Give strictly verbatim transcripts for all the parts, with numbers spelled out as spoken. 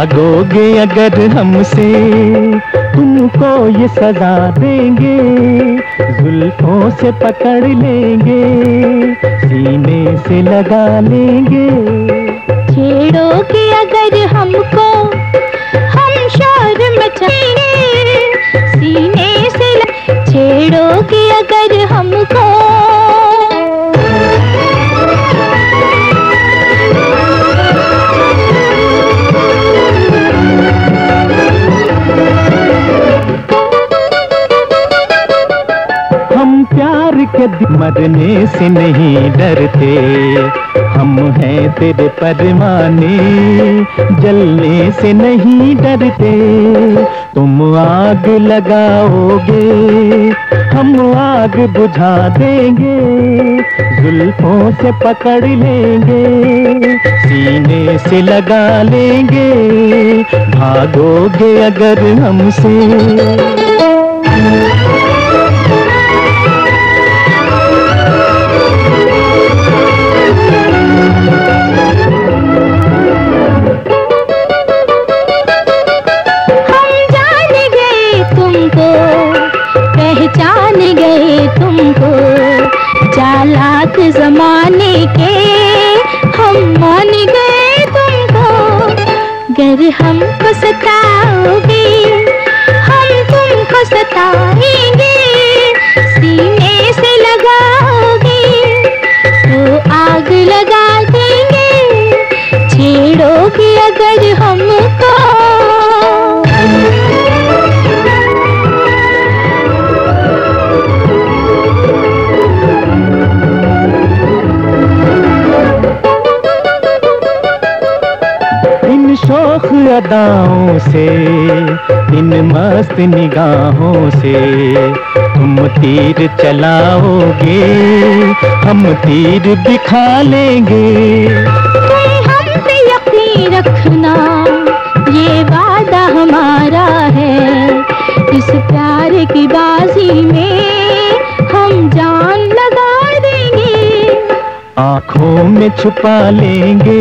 भागोगे अगर हमसे तुमको ये सजा देंगे, जुल्फों से पकड़ लेंगे, सीने से लगा लेंगे। छेड़ोगे अगर हमको हम शोर मचाएंगे, सीने से लग... छेड़ोगे अगर हमको हम प्यार के मरने से नहीं डरते, हम हैं तेरे परवाने, जलने से नहीं डरते। तुम आग लगाओगे हम आग बुझा देंगे, जुल्फों से पकड़ लेंगे, सीने से लगा लेंगे। भागोगे अगर हमसे पहचान गए तुमको, चालाक जमाने के हम मान गए तुमको। गर हमको सताओगे हम तुमको सताएंगे, सीने से लगाओगे तो आग लगा देंगे। छेड़ोगे अगर हमको शौक अदाओं से, इन मस्त निगाहों से तुम तीर चलाओगे, हम तीर दिखा लेंगे। तुम हम पे यकीन रखना, ये वादा हमारा है, इस प्यार की बाजी में हम जान लगा देंगे। आँखों में छुपा लेंगे,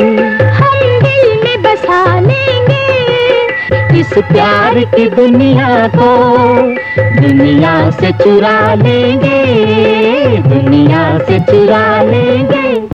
इस प्यार की दुनिया को दुनिया से चुरा लेंगे, दुनिया से चुरा लेंगे।